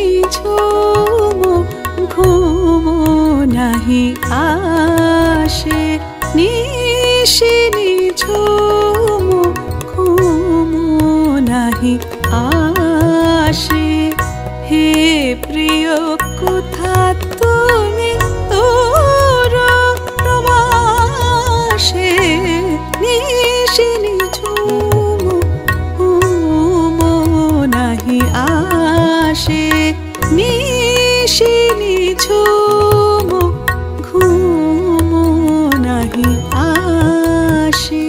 নিঝুমো ঘুমো নাহি আসে, নিশি নিঝুমো ঘুমো নাহি আসে। হে প্রিয় কোথা তুমি তোর প্রবাসে, নিশি নিঝুমো ঘুমো নাহি আসে, নিশি নিঝুমো ঘুমো নাহি আসে।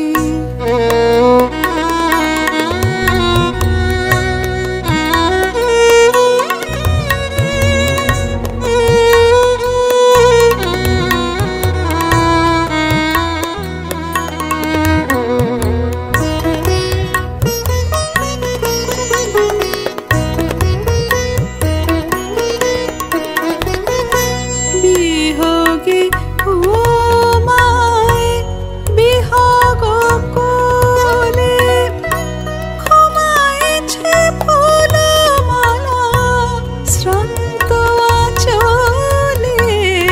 বিহগে ঘুমায় বিহগ কোলে, ঘুমাইছে ফুলমালা শ্রান্ত আঁচলে।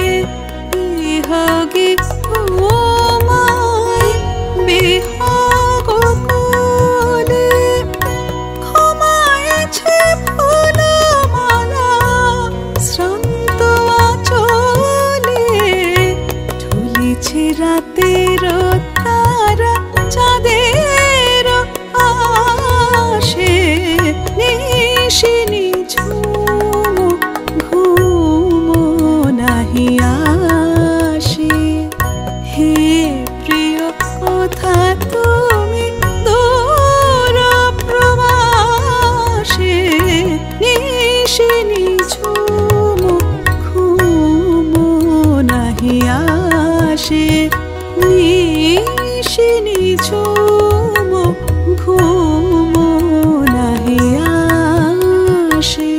বিহগে ঘুমায় বিহগ কোলে, ঘুমাইছে ফুলমালা শ্রান্ত আঁচলে। ঝুলিছে রাতের তারা চাঁদের আশে, নিশি নিঝুমো ঘুমো নাহি আসে। হে প্রিয় কোথা তুমি দূর প্রবাসে, নিশি নিঝুমো ঘুমো নাহি আসে, নিশি নিঝুমো ঘুমো নাহি আসে।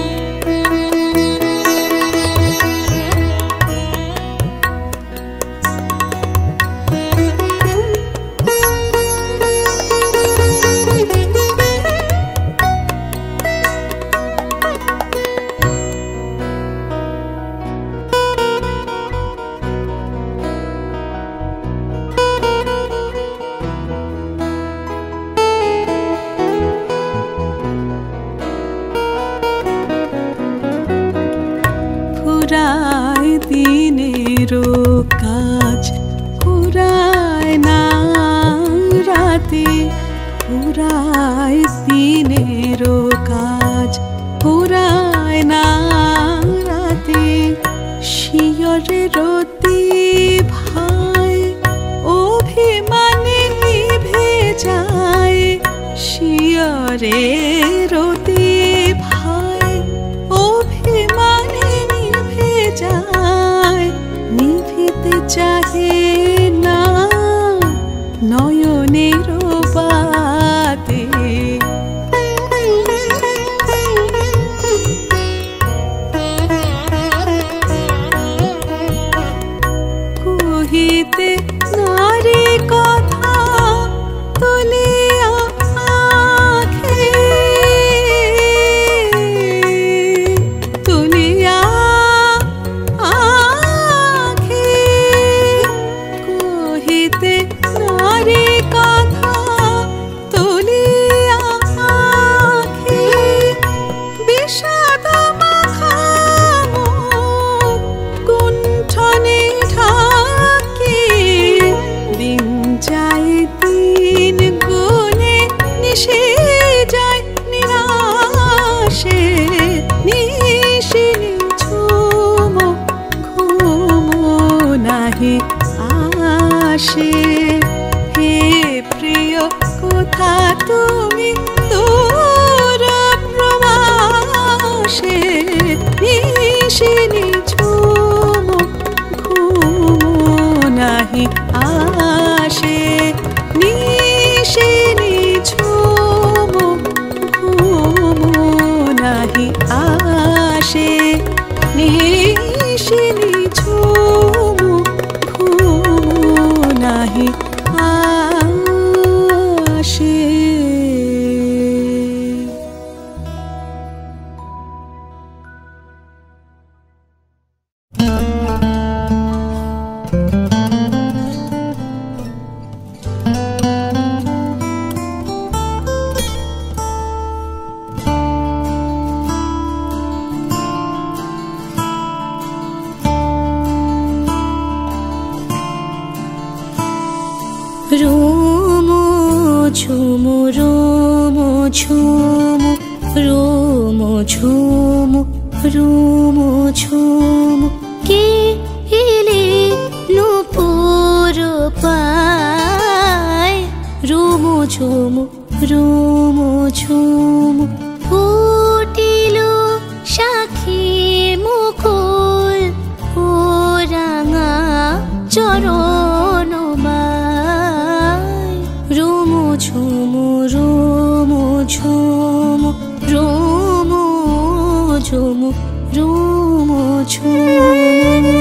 ফুরায় দিনেরও কাজ, ফুরায় না রাতে, ফুরায় দিনেরও কাজ, ফুরায় না রাতে। শিয়রে রতি ভাই অভিমানে নিভে যায়, শিয়রে রতি ভাই অভিমানে নিভে যায়। নিভিতে চাহে না নয়নের বাতে, কহিতে নারী কথা তুলিয়া আঁখে, তুলিয়া আঁখে। কহিতে নারী কথা তুলিয়া আঁখে, বিষাদ মাখা মুখ কুণ্ঠনে ঢাকি। দিন যায় দিন গুনে নিশে যায় নিরাশে, নিশি নিঝুমো ঘুমো নাহি আসে। হে প্রিয় কোথা তুমি দূর প্রবাসে, নিশি নিঝুমো ঘুমো নাহি আসে, নিশি নিঝুমো ঘুমো নাহি আসে, নিশি নিঝুমো ঘুমো নাহি আসে। रोमो झुमु रोमो झुमु रोमो झुमु रोमो झुमु के एले नुपुर पाय रोमो झुमु फुटिलो शाखी मुकुल ओ राঙা চরণ रोमो झुमु रोमो झुमु रोमो झुमु रोमो झुमु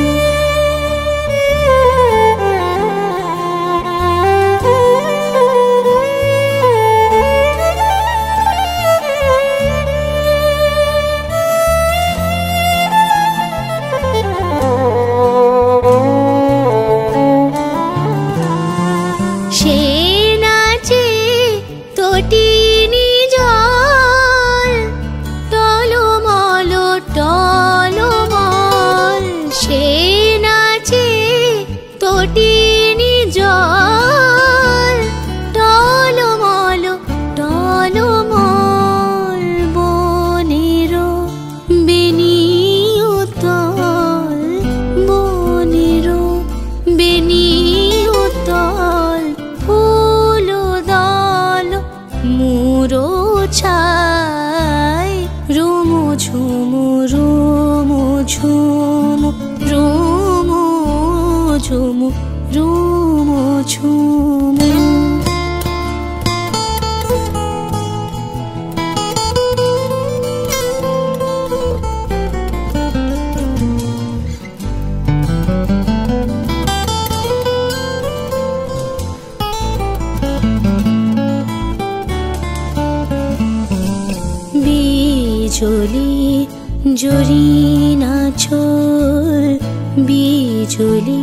জরিনা চোল বিজলি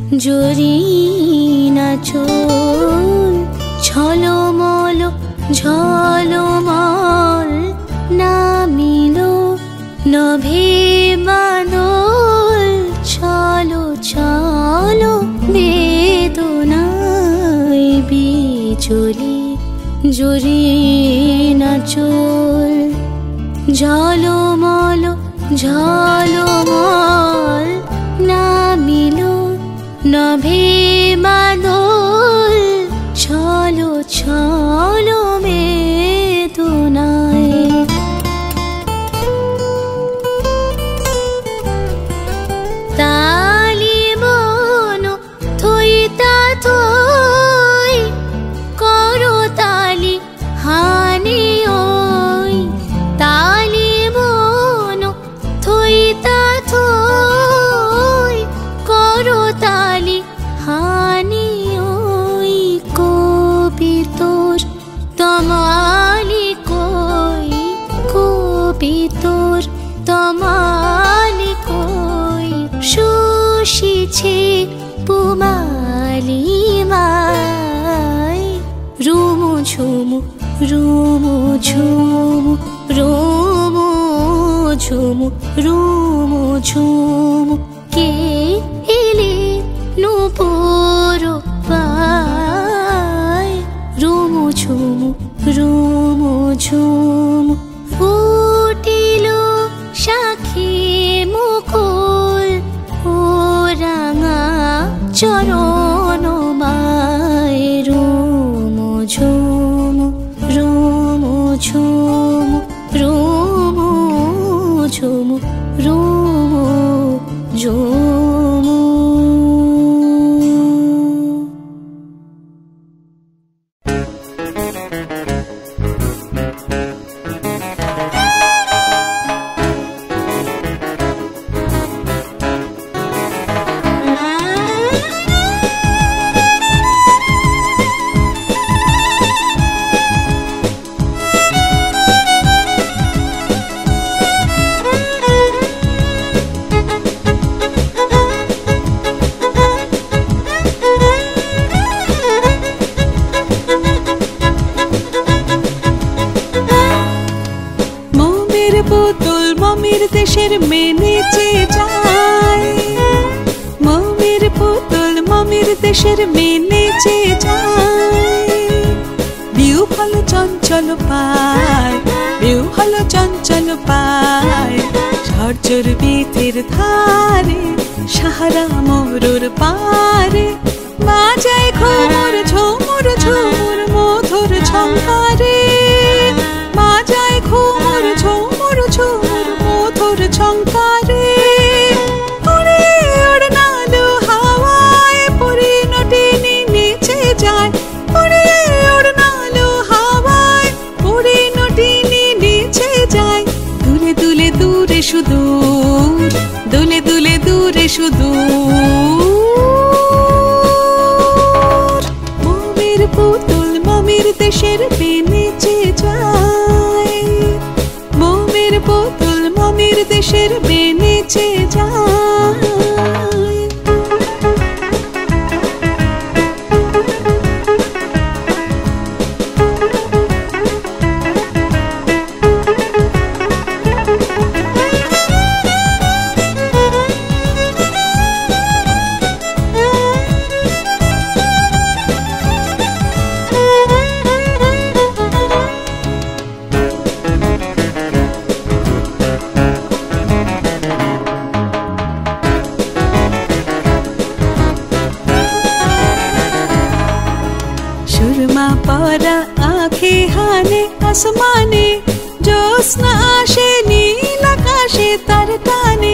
জরিনা চোল ঝলমল ঝলমল নামিলো নভে বাদল চলো চলো বেদনায় বিজলি জরিনা চোল ঝলমল ঝলমল নামিলো নভে বাদল চলো চলো বেদনায় তালি বন থইতা থই করো তালি হানি ওই তালি বন থইতা থই করো তালি হানি ওই কবি তোর তমালি কই কবি তোর তমালি কই শুষিছে পুমালি মাই রুমু ঝুমু রুমু ঝুমু রুমু ঝুমু রুমু ঝুমু কে এলে নুপুর পায় রুমু ঝুমু রুমু ঝুমু ফুটিলো শাখী মুকুল ও রাঙা চরণ মায় রুমু ঝুমু রুমু ঝুমু রুমু ঝুমু রুমু ঝুমু দেশের মেনেছে যায় মমের পুতুল মমের মমির দেশের মেয়ে নেচে যায়। বিউ হলো চঞ্চল পায়, বিউ হলো চঞ্চল পায়, ঝরঝর বেতের ধারে সাহারা মরুর পারে, বাজায় ঘুমুর ঝুমুর ঝুমুর মধুর ঝঙ্কারে, বাজায় ঘুমুর ঝুমুর ঝুমুর মধুর ঝঙ্কারে। উড়ে ওড়নালো হাওয়ায় পরিণতিনি নেচে যায়, উড়ে ওড়নালো হাওয়ায় পরিণতিনি নেচে যায়। দুলে দুলে দূরে সুদূর, দুলে দুলে দূরে সুদূর, মমির পুতুল মমির দেশের মেয়ে নেচে যায়। মমির পুতুল মমির দেশের মেয়ে নেচে যায়। আসমানে জ্যোৎস্না আসে নীল আকাশে তার টানে,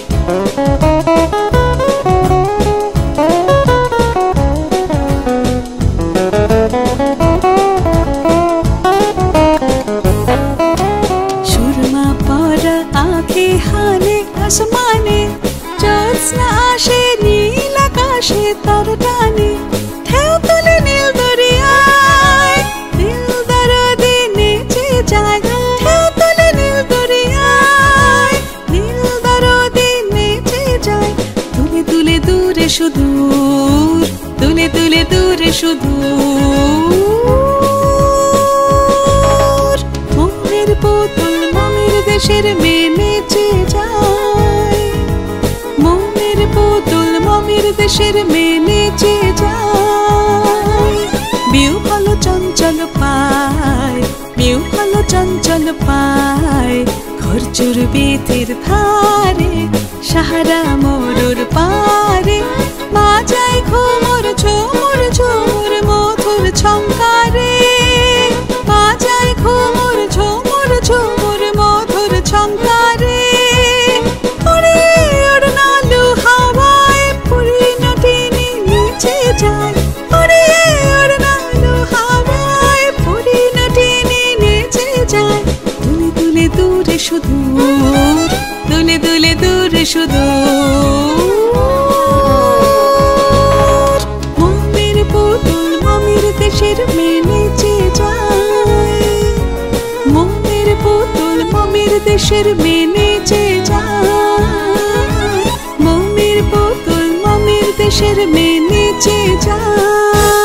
সুরমা পরা আঁখে হানে আসমানে জ্যোৎস্না আসে নীল আকাশে তার টানে। ঢেউ তুলে নীল দরিয়ায় দিল দরদে নেচে যায়, ঢেউ তুলে নীল দরিয়ায় দিল দরদে নেচে যায়। তুলে তুলে দূরে সুদূর, তুলে তুলে দূরে সুদূর, মমির পুতুল মমির দেশের মেয়ে নেচে যায়। মমির পুতুল মমির দেশের মেয়ে নেচে যায়। বিউ হলো চঞ্চল পায়, বিউ হলো চঞ্চল পায়, খরচুর বেতের ধারে সাহারা মরুর পারে, বাজায় ঘুমুর ঝুমুর ঝুমুর মধুর ঝঙ্কারে, বাজায় ঘুমুর ঝুমুর ঝুমুর মধুর ঝঙ্কারে। উড়ে ওড়নালো হাওয়ায় পরিণতিনি নেচে যায়, উড়ে ওড়নালো হাওয়ায় পরিণতিনি নেচে যায়। দুলে দুলে দূরে সুদূর, দুলে দুলে দূরে সুদূর, মমির পুতুল মমির দেশের মেয়ে নেচে যায়। মমির পুতুল মমির দেশের মেয়ে নেচে যায়। মমির পুতুল মমির দেশের মেয়ে নেচে যায়।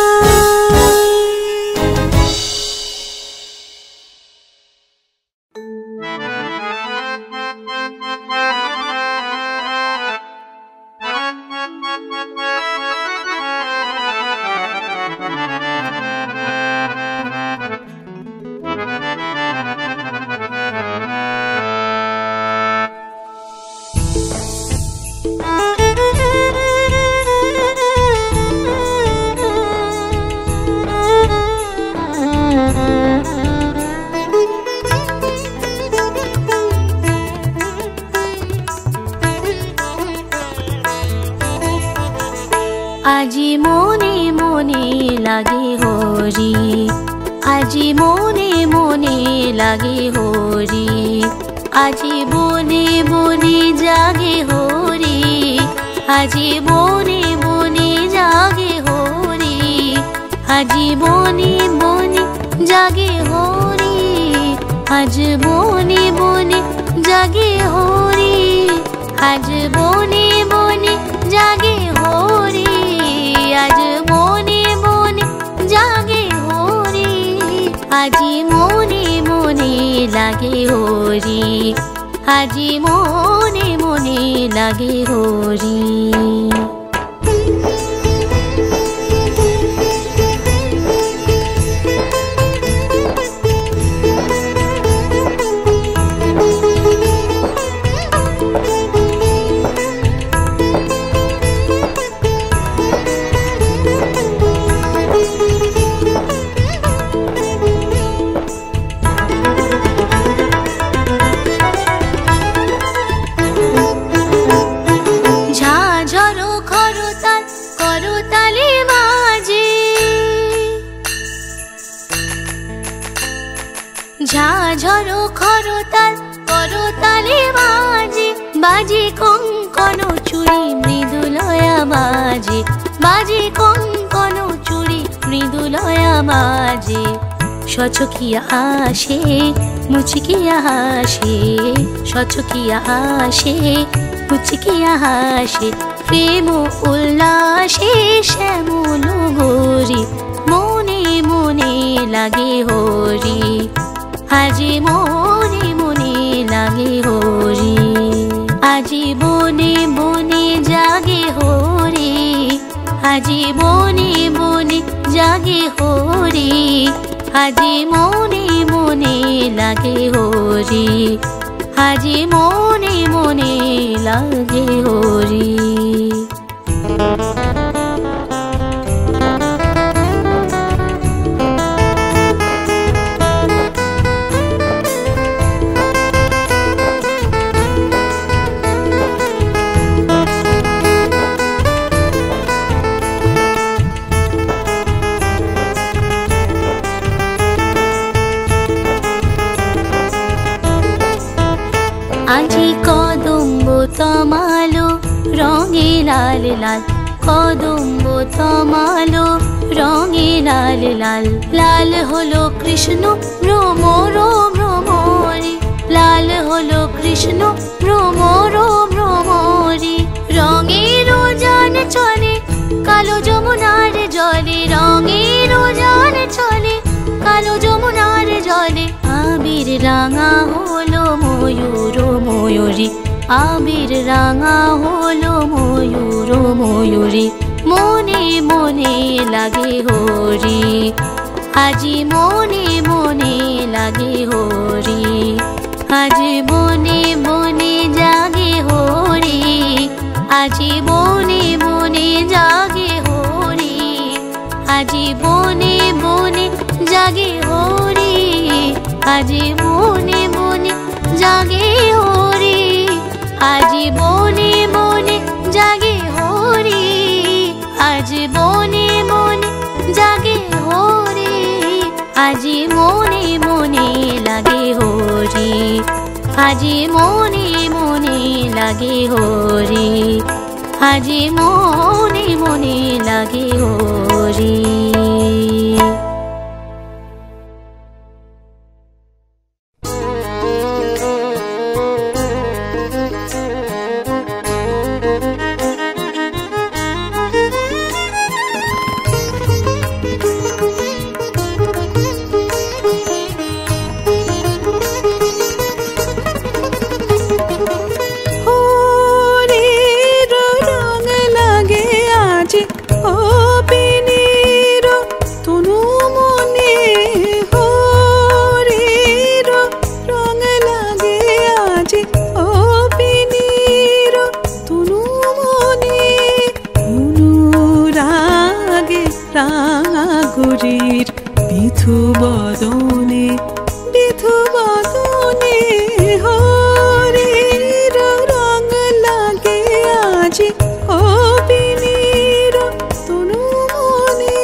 আজি মনে মনে লাগে হরি, আজি মনে মনে লাগে হরি, আজি বনে বনে জাগে হরি, আজি বনে বনে জাগে হরি, আজি বনে বনে জাগে হরি, আজ বনে বনে জাগে হরি, আজ বনে বনে জাগে হরি, আজ মনে মনে জাগে হরি, আজি মনে মনে লাগে হরি, আজি মনে মনে লাগে হরি। বাজে কঙ্কন চুড়ি মৃদুলয়া বাজে, বাজে কঙ্কন চুড়ি মৃদুলয়া বাজে। সচকিয়া আসে মুচকিয়া হাসে, সচকিয়া আসে মুচকিয়া হাসে। প্রেম উল্লাসে শ্যামল গৌরী, মনে মনে লাগে হরি। আজি মনে মনে লাগে হরি, আজি বনে বনে জাগে হরি। আজি বনে বনে জাগে হরি, আজি মনে মনে লাগে হরি। আজি মনে মনে লাগে হরি। আজি কদম্ব তমালো রঙে লাল লাল, কদম্ব তমালো রঙে লাল লাল। লাল হলো কৃষ্ণ ভ্রমর ভ্রমরে, লাল হলো কৃষ্ণ ভ্রমর ভ্রমরে। রঙের জান চলে কালো যমুনার জলে, রঙের জান চলে কালো যমুনার জলে। আবির রাঙা হলো ময়ূর ময়ূরী, আবির রাঙা হলো ময়ূর ময়ূরী। মনে মনে লাগে হরি, আজি মনে মনে লাগে হরি। আজি বনে বনে জাগে হরি, আজি বনে বনে জাগে হরি। আজি বনে বনে জাগে হরি, আজি বনে বনে জাগে হরি। আজি বনে বনে জাগে হরি, আজি বনে বনে জাগে হরি। আজি মনে মনে লাগে হরি, আজি মনে মনে লাগে হরি। আজি মনে মনে লাগে হরি। রাঙাগুড়ির বিধু বদনে, বিধু বদনে হরির রঙ লাগে আজি অবিনীর তনু মনে।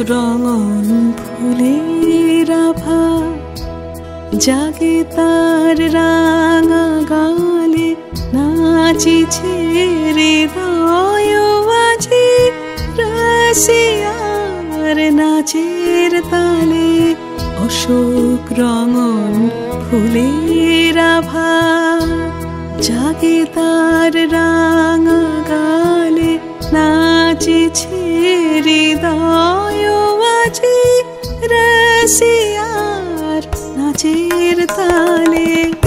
রঙন ফুলের আভা জাগে তার রাঙা গালে নাচিছে হৃদয় আজি রসিয়ার নাচের তালে অশোক রঙন ফুলের আভা জাগে তার রাঙা গালে নাচিছে হৃদয় আজি রসিয়ার নাচের তালে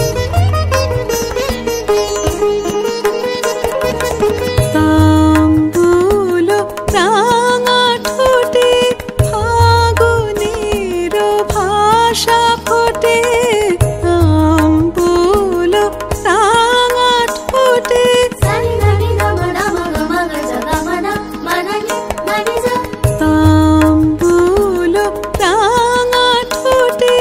তাম্বুল রাঙা ঠোঁটে ফাগুনের ভাষা ফোটে তাম্বুল রাঙা ঠোঁটে তাম্বুল রাঙা ঠোঁটে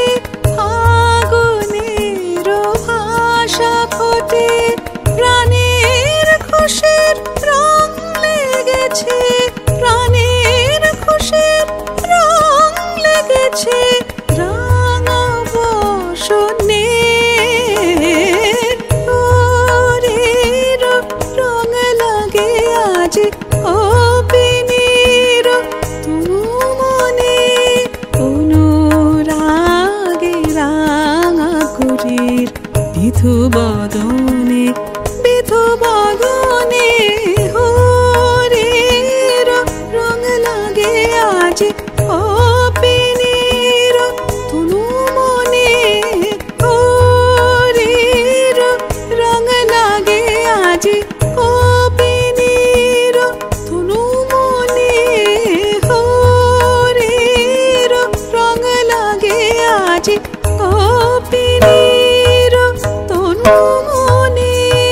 ফাগুনের ভাষা ফোটে প্রাণের খুশির রং লেগেছে প্রাণের খুশির রং লেগেছে রাঙা বসনে ওরের রং লাগে আজ অপিনীর তনু মনে অনুরাগে রাঙা করির বিধু বদনে বিধু বদনে হরির রং লাগে আজ অপিনীর তনু মনে হরির রং লাগে আজ অপিনীর তনু মনে হরির রং লাগে আজ অপিনীর তনু মনে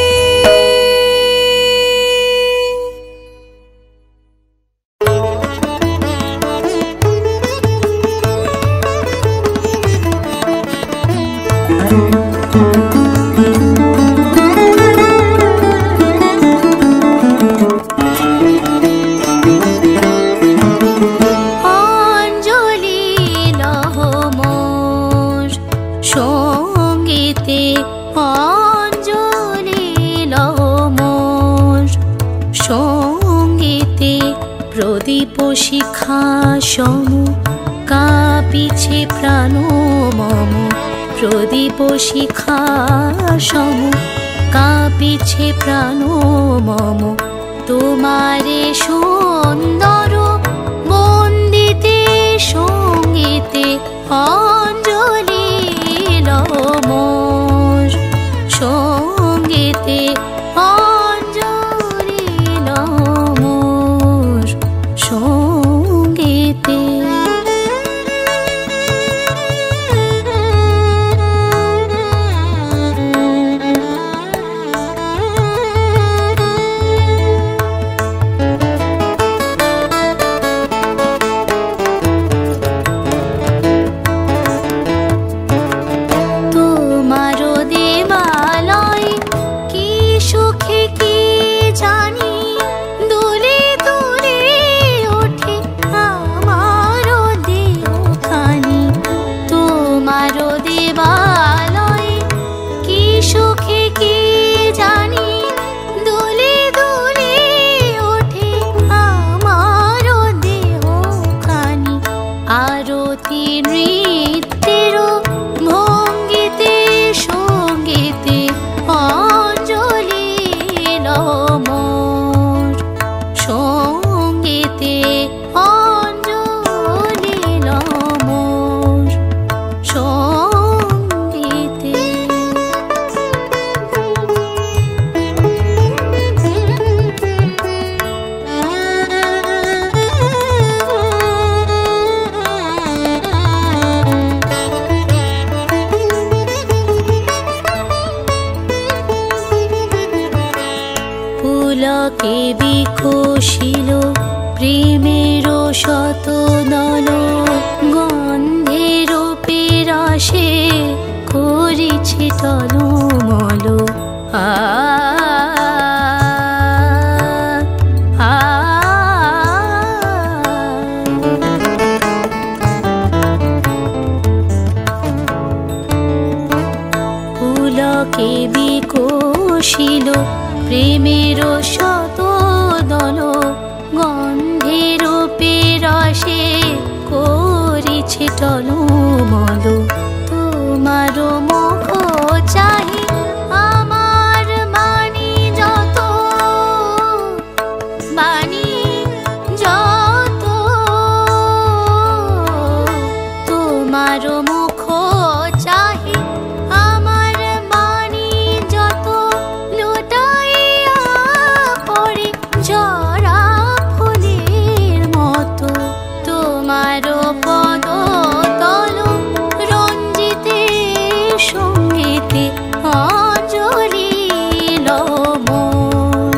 অঞ্জলি লহ মোর সঙ্গীতে অঞ্জলি লহ মোর সঙ্গীতে প্রদীপ শিখা সম কাঁপিছে প্রাণ মম প্রদীপ শিখা সম কাঁপিছে প্রাণ মম তোমারে সুন্দর বন্দিতে সঙ্গীতে অঞ্জলি লহ মোর সঙ্গীতে অঞ্জলি লহ মোর সঙ্গীতে তোমারো দেবালয় কি সুখে কি জানি দুলে দুলে ওঠে আমারো দেহখানি তোমারো দেবালয় কি সুখে কি জানি দুলে দুলে ওঠে আমারো দেহখানি আরতি নৃত্যের ভঙ্গিতে সঙ্গীতে অঞ্জলি লহ মোর সঙ্গীতে অঞ্জলি লহ মোর সঙ্গীতে পুলকে বিকশিল প্রেমের শত দল গন্ধের পেরাশে করিছে টলমল আ আ প্রেমের শত দল গন্ধের পেরসে করিছে টলমল। তোমার মুখ চাহি আমার বাণী যত, বাণী যত। তোমার মুখ চাহি আমার বাণী যত, লুটাইয়া পড়ে ঝরা ফুলের মতো। তোমার পদ তল রঞ্জিতে সঙ্গীতে অঞ্জলি মোর,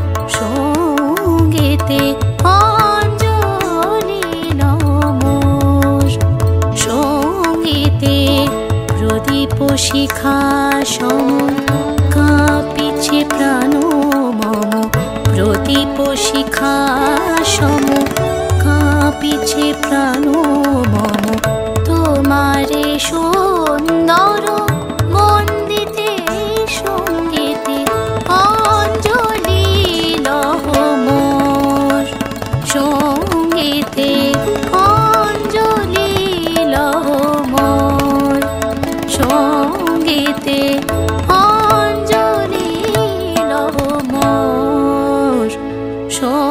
সঙ্গীতে অঞ্জলি মোর। সঙ্গীতে প্রদীপ শিখা সম কাঁপিছে প্রাণ মম, প্রদীপ শিখা সম কাঁপিছে প্রাণ মম। তোমারে সুন্দর বন্দিতে সঙ্গীতে অঞ্জলি মোর, সঙ্গীতে অঞ্জলি মোর, সঙ্গীতে অঞ্জলি মোর।